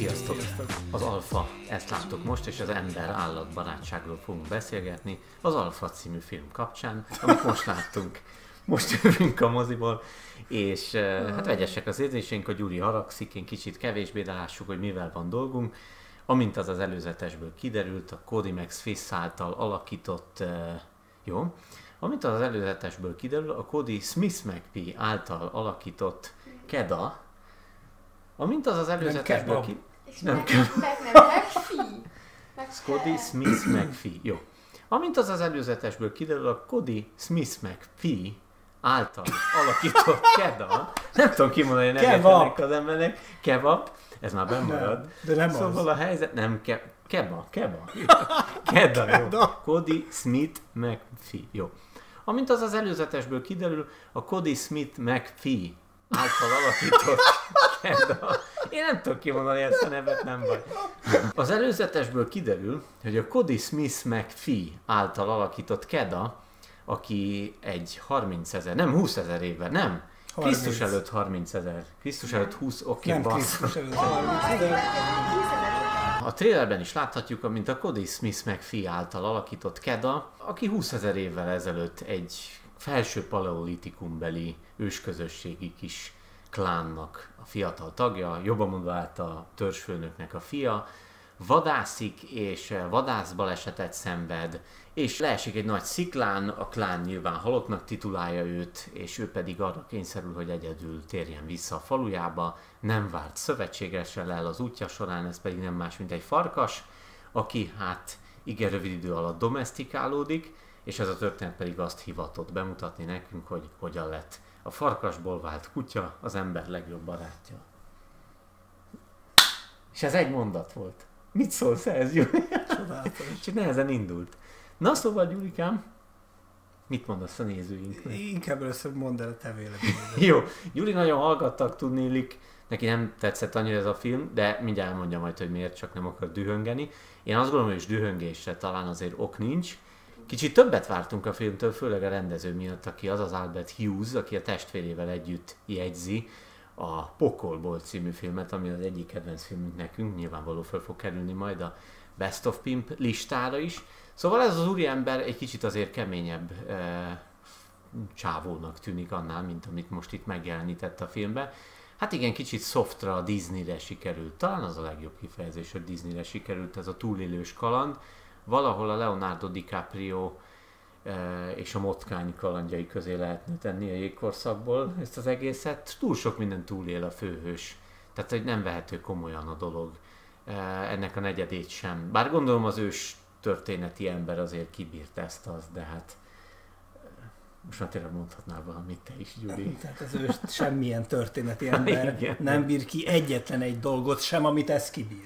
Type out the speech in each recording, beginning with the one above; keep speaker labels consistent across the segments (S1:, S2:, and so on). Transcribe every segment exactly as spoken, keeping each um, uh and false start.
S1: Sziasztok! Az Alfa, ezt láttuk most, és az ember-állat barátságról fogunk beszélgetni az Alfa című film kapcsán, amit most láttunk. Most jövünk a moziból, és hát vegyesek az érzéseink, a Gyuri haragszik, én kicsit kevésbé, de lássuk, hogy mivel van dolgunk. Amint az az előzetesből kiderült, a Kodimax Fisz által alakított, jó, amint az az előzetesből kiderül, a Kodi Smith-McPhee által alakított Keda, amint az az előzetesből ki...
S2: Nem kebab. Meg nem McPhee.
S1: Kodi Smith-McPhee, jó. Amint az az előzetesből kiderül, a Kodi Smith-McPhee által alakított Keda, nem tudom kimondani a nevet ennek az embernek, kebab, ez már benn marad.
S3: De nem
S1: szóval
S3: az.
S1: a helyzet, nem, ke, keba, keba, Keda, jó. Kodi Smith-McPhee, jó. Amint az az előzetesből kiderül, a Kodi Smith-McPhee által alakított Keda. Én nem tudom kimondani ezt a nevet, nem baj. Az előzetesből kiderül, hogy a Kodi Smith-McPhee által alakított Keda, aki egy harmincezer, nem húszezer évvel, nem. Krisztus előtt harmincezer. Krisztus előtt húsz, oké,
S3: Nem
S1: bassz.
S3: Krisztus előtt harmincezer.
S1: A trailerben is láthatjuk, amint a Kodi Smith-McPhee által alakított Keda, aki húszezer évvel ezelőtt egy felső paleolitikumbeli ősközösségi kis klánnak a fiatal tagja, jobban mondva át a törzsfőnöknek a fia, vadászik és vadászbalesetet szenved, és leesik egy nagy sziklán, a klán nyilván halottnak titulálja őt, és ő pedig arra kényszerül, hogy egyedül térjen vissza a falujába, nem várt szövetségesre el az útja során, ez pedig nem más, mint egy farkas, aki hát igen rövid idő alatt domesztikálódik, és ez a történet pedig azt hivatott bemutatni nekünk, hogy hogyan lett a farkasból vált kutya az ember legjobb barátja. És ez egy mondat volt. Mit szólsz ehhez, Gyuri? Csak nehezen indult. Na szóval, Gyurikám, mit mondasz a nézőinknek?
S3: Inkább először mondd el a te véleményedet.
S1: Jó, Gyuri nagyon hallgattak, tudnélik, neki nem tetszett annyira ez a film, de mindjárt elmondja majd, hogy miért, csak nem akar dühöngeni. Én azt gondolom, hogy dühöngésre talán azért ok nincs. Kicsit többet vártunk a filmtől, főleg a rendező miatt, aki az az Albert Hughes, aki a testvérével együtt jegyzi a Pokolból című filmet, ami az egyik kedvenc filmünk nekünk, nyilvánvaló föl fog kerülni majd a Best of Pimp listára is. Szóval ez az úriember egy kicsit azért keményebb e, csávónak tűnik annál, mint amit most itt megjelenített a filmben. Hát igen, kicsit softra, Disneyre sikerült. Talán az a legjobb kifejezés, hogy Disneyre sikerült ez a túlélős kaland. Valahol a Leonardo DiCaprio e, és a Motkány kalandjai közé lehetne tenni a jégkorszakból ezt az egészet. Túl sok minden túlél a főhős. Tehát, hogy nem vehető komolyan a dolog. E, ennek a negyedét sem. Bár gondolom az ős történeti ember azért kibírt ezt az, de hát most már tényleg mondhatnál valamit te is, Gyuri.
S3: Tehát az ős semmilyen történeti ember
S1: Igen.
S3: nem bír ki egyetlen egy dolgot sem, amit ez kibír.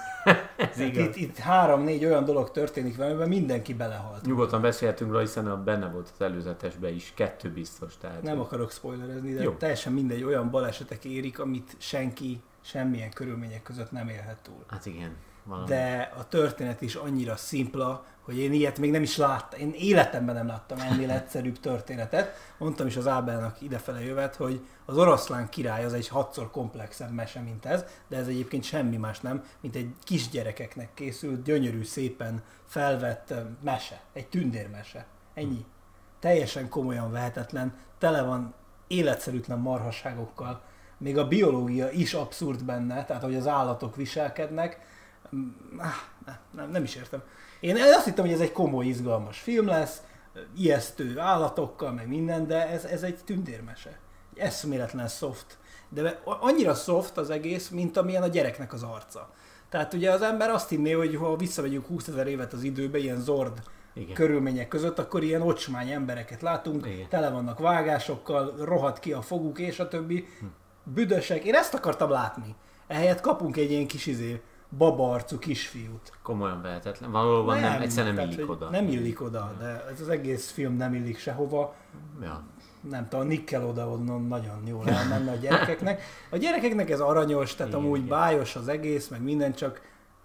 S1: Ez igaz.
S3: Itt, itt három-négy olyan dolog történik vele, amiben mindenki belehalt.
S1: Nyugodtan beszélhetünk róla, hiszen benne volt az előzetesben is, kettő biztos. Tehát
S3: Nem akarok spoilerezni, de
S1: jó.
S3: Teljesen mindegy, olyan balesetek érik, amit senki semmilyen körülmények között nem élhet túl.
S1: Hát igen. Valami.
S3: De a történet is annyira szimpla, hogy én ilyet még nem is láttam. Én életemben nem láttam ennél egyszerűbb történetet. Mondtam is az Ábelnak idefele jövet, hogy az Oroszlán király az egy hatszor komplexebb mese, mint ez, de ez egyébként semmi más nem, mint egy kisgyerekeknek készült, gyönyörű, szépen felvett mese. Egy tündérmese. Ennyi. Teljesen komolyan vehetetlen, tele van életszerűtlen marhaságokkal. Még a biológia is abszurd benne, tehát hogy az állatok viselkednek. Nem, nem, nem is értem. Én azt hittem, hogy ez egy komoly, izgalmas film lesz, ijesztő állatokkal, meg minden, de ez, ez egy tündérmese. Egy eszméletlen soft. De annyira soft az egész, mint amilyen a gyereknek az arca. Tehát ugye az ember azt hinné, hogy ha visszamegyünk húszezer évet az időbe, ilyen Zord igen. körülmények között, akkor ilyen ocsmány embereket látunk, igen. tele vannak vágásokkal, rohadt ki a foguk és a többi. Hm. Büdösek. Én ezt akartam látni. Ehelyett kapunk egy ilyen kis izé, babaarcú kisfiút.
S1: Komolyan vehetetlen. Valóban nem, nem egyszerűen nem illik oda.
S3: Nem illik oda, de ez az egész film nem illik sehova.
S1: Ja.
S3: Nem tudom, Nickel onnan nagyon jól elmenne a gyerekeknek. A gyerekeknek ez aranyos, tehát igen, amúgy igen. bájos az egész, meg minden, csak...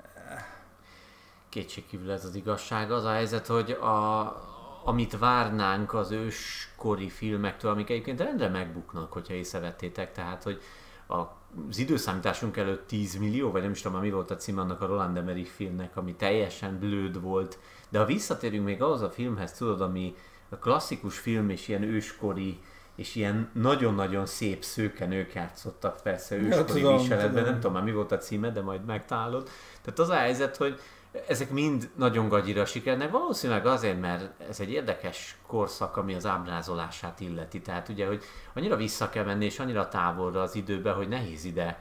S1: Kétségkívül ez az igazság. Az a helyzet, hogy a, amit várnánk az őskori filmektől, amik egyébként rendre megbuknak, hogyha észrevettétek, tehát, hogy az időszámításunk előtt tíz millió, vagy nem is tudom, mi volt a cím annak a Roland Emmerich filmnek, ami teljesen blőd volt. De ha visszatérünk még ahhoz a filmhez, tudod, ami a klasszikus film és ilyen őskori, és ilyen nagyon-nagyon szép szőke nők játszottak persze őskori ja, viseletben, nem tudom már mi volt a címe, de majd megtalálod. Tehát az a helyzet, hogy ezek mind nagyon gagyira sikernek, valószínűleg azért, mert ez egy érdekes korszak, ami az ábrázolását illeti. Tehát ugye, hogy annyira vissza kell menni, és annyira távolra az időbe, hogy nehéz ide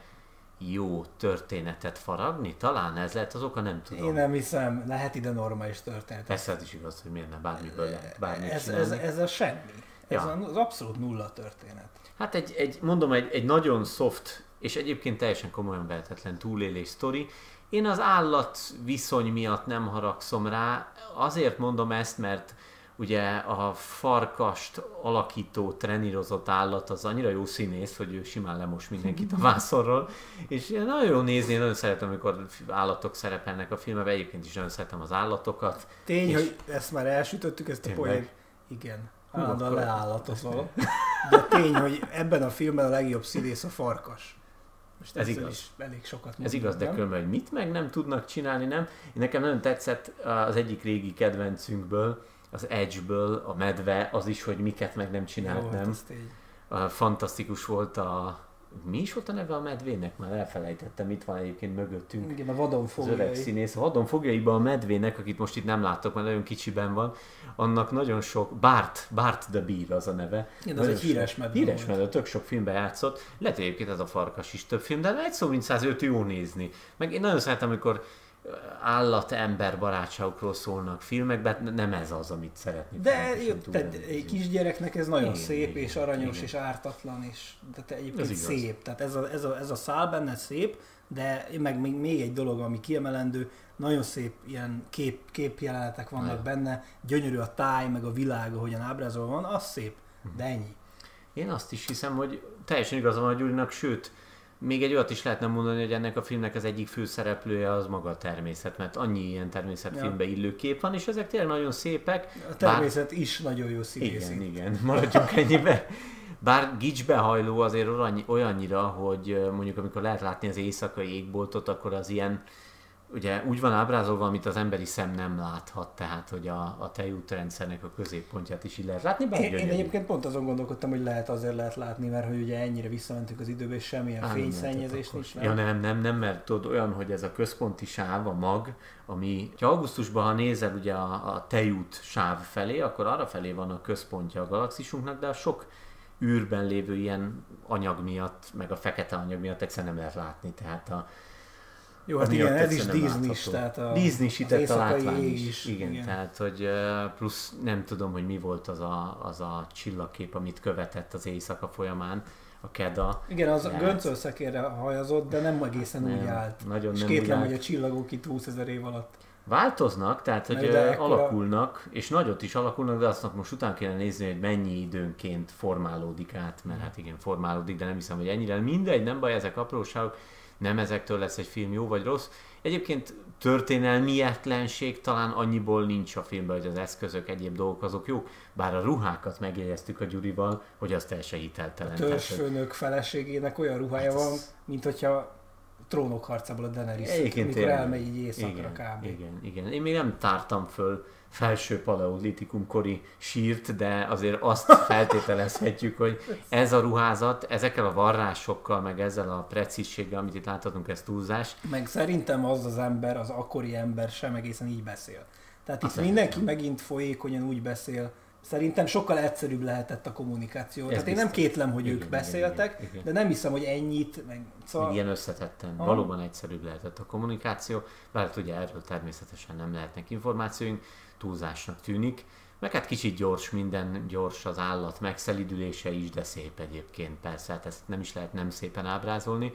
S1: jó történetet faragni. Talán ez lehet az oka, nem tudom.
S3: Én nem hiszem, lehet ide normális történet.
S1: Persze az is igaz, hogy miért ne, bármiből lehet bármit
S3: ez,
S1: csinálni.
S3: ez, ez a semmi. Ez
S1: Ja.
S3: az abszolút nulla történet.
S1: Hát egy, egy mondom, egy, egy nagyon soft, és egyébként teljesen komolyan vehetetlen túlélés sztori. Én az állat viszony miatt nem haragszom rá, azért mondom ezt, mert ugye a farkast alakító, trenírozott állat az annyira jó színész, hogy ő simán lemos mindenkit a vászonról, és nagyon jó nézni, én nagyon szeretem, amikor állatok szerepelnek a filmben, egyébként is nagyon szeretem az állatokat.
S3: Tény,
S1: és...
S3: hogy ezt már elsütöttük, ezt a
S1: Tényleg?
S3: poént. Igen. Állandóan
S1: akkor-
S3: leállatozol. De tény, hogy ebben a filmben a legjobb színész a farkas. Most
S1: Ez
S3: ezzel
S1: igaz.
S3: is elég sokat
S1: Ez
S3: mondunk,
S1: igaz, de
S3: nem?
S1: különben, hogy mit meg nem tudnak csinálni, nem? Én nekem nagyon tetszett az egyik régi kedvencünkből, az Edge-ből, a medve, az is, hogy miket meg nem csinált,
S3: Jó,
S1: nem?
S3: hát ez tény.
S1: A fantasztikus volt a... Mi is volt a neve a medvének? Már elfelejtettem, itt van egyébként mögöttünk.
S3: Igen, a vadon
S1: Az öreg
S3: fogjai.
S1: színész. A vadon fogjaiban a medvének, akit most itt nem láttok, mert nagyon kicsiben van, annak nagyon sok... Bart, Bart the Bear az a neve.
S3: Igen, az
S1: Nagyon
S3: egy híres
S1: sok-
S3: medve
S1: Híres
S3: volt.
S1: medve, tök sok filmben játszott. Lehet egyébként ez a farkas is több film, de egy szó mint száz őt jó nézni. Meg én nagyon szeretem, amikor állat-ember barátságokról szólnak filmekben, nem ez az, amit szeretnék.
S3: De
S1: fontosan
S3: jó, tehát
S1: túlélni.
S3: egy kisgyereknek ez nagyon
S1: Igen,
S3: szép,
S1: igen,
S3: és aranyos,
S1: igen.
S3: és ártatlan, és de te egyébként
S1: Ez igaz.
S3: szép. Tehát ez a, ez, a, ez a szál benne szép, de meg még, még egy dolog, ami kiemelendő, nagyon szép ilyen kép, képjelenetek vannak
S1: Ja.
S3: benne, gyönyörű a táj, meg a világ, ahogyan ábrázolva van, az szép, de ennyi.
S1: Én azt is hiszem, hogy teljesen igaza van a Gyurinak, sőt, még egy olyat is lehetne mondani, hogy ennek a filmnek az egyik főszereplője az maga a természet, mert annyi ilyen természetfilmbe illő kép van, és ezek tényleg nagyon szépek.
S3: A természet Bár... is nagyon jó színész.
S1: Igen, igen, maradjunk ennyibe. Bár gicsbehajló azért olyan, olyannyira, hogy mondjuk amikor lehet látni az éjszakai égboltot, akkor az ilyen, ugye úgy van ábrázolva, amit az emberi szem nem láthat, tehát hogy a, a tejútrendszernek a középpontját is így lehet látni. Bár
S3: Én, én
S1: gyönyörű.
S3: egyébként pont azon gondolkodtam, hogy lehet azért lehet látni, mert hogy ugye ennyire visszamentünk az időbe, és semmilyen
S1: Á, nem
S3: fényszennyezés
S1: lehetett
S3: nincs.
S1: akkor. Ja nem, nem, nem, mert tudod olyan, hogy ez a központi sáv, a mag, ami, ha augusztusban, ha nézel ugye a, a tejút sáv felé, akkor arra felé van a központja a galaxisunknak, de a sok űrben lévő ilyen anyag miatt, meg a fekete anyag miatt egyszerűen nem lehet látni, tehát a
S3: Jó, hát
S1: amiatt
S3: igen, ez is
S1: egyszerűen nem
S3: Disney-s,
S1: látható.
S3: tehát a,
S1: Disney-sített
S3: az
S1: a
S3: éjszakai
S1: látvány
S3: ég
S1: is.
S3: is.
S1: Igen,
S3: Igen.
S1: tehát hogy ö, plusz nem tudom, hogy mi volt az a, az a csillagkép, amit követett az éjszaka folyamán, a Keda.
S3: Igen, az
S1: Lehet.
S3: göncölszekérre hajazott, de nem egészen
S1: Nem,
S3: úgy állt.
S1: nagyon
S3: És
S1: nem
S3: kétlem,
S1: úgy
S3: hogy
S1: állt.
S3: a csillagok itt húszezer év alatt.
S1: Változnak, tehát hogy
S3: Na, de
S1: ö,
S3: ekkora-
S1: alakulnak, és nagyot is alakulnak, de azt most után kéne nézni, hogy mennyi időnként formálódik át, mert hát igen, formálódik, de nem hiszem, hogy ennyire. Mindegy, nem baj, ezek apróságok, nem ezektől lesz egy film jó vagy rossz. Egyébként történelmietlenség talán annyiból nincs a filmben, hogy az eszközök, egyéb dolgok azok jók, bár a ruhákat megjegyeztük a Gyurival, hogy az teljesen hiteltelen.
S3: A
S1: Tehát, hogy-
S3: törzsfőnök feleségének olyan ruhája
S1: Hát
S3: van,
S1: ez-
S3: mint hogyha Trónok harcából a Daenerys,
S1: Egyébként
S3: amikor
S1: tényleg.
S3: elmegy így éjszakra
S1: igen,
S3: kb.
S1: igen, igen. Én még nem tártam föl felső paleolitikum kori sírt, de azért azt feltételezhetjük, hogy ez a ruházat, ezekkel a varrásokkal, meg ezzel a precízséggel, amit itt láthatunk, ez túlzás.
S3: Meg szerintem az az ember, az akkori ember sem egészen így beszél. Tehát itt
S1: Azt
S3: mindenki
S1: szerintem.
S3: megint folyékonyan úgy beszél. Szerintem sokkal egyszerűbb lehetett a kommunikáció.
S1: Ez
S3: Tehát én nem
S1: biztos.
S3: kétlem, hogy
S1: Igen,
S3: ők
S1: igen,
S3: beszéltek,
S1: igen, igen.
S3: de nem hiszem, hogy ennyit. Meg, szóval...
S1: Még ilyen összetetten.
S3: Aha.
S1: Valóban egyszerűbb lehetett a kommunikáció, bár hát ugye erről természetesen nem lehetnek információink, túlzásnak tűnik. Meg hát kicsit gyors, minden gyors, az állat megszelidülése is, de szép egyébként persze, hát ezt nem is lehet nem szépen ábrázolni.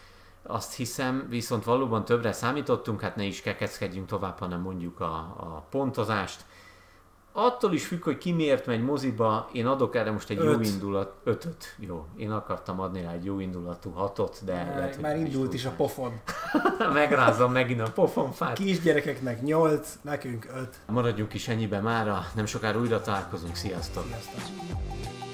S1: Azt hiszem, viszont valóban többre számítottunk, hát ne is kekeckedjünk tovább, hanem mondjuk a, a pontozást. Attól is függ, hogy ki miért megy moziba, én adok erre most egy
S3: Öt.
S1: jó indulat, ötöt, jó, én akartam adni rá egy jó indulatú hatot, de
S3: Már,
S1: lehet, hogy
S3: már
S1: nem
S3: indult is a
S1: túlzás.
S3: pofon.
S1: Megrázom megint a pofonfát.
S3: Kisgyerekeknek nyolc, nekünk öt.
S1: Maradjunk is ennyibe mára, nem sokára újra találkozunk, sziasztok!
S3: Sziasztok!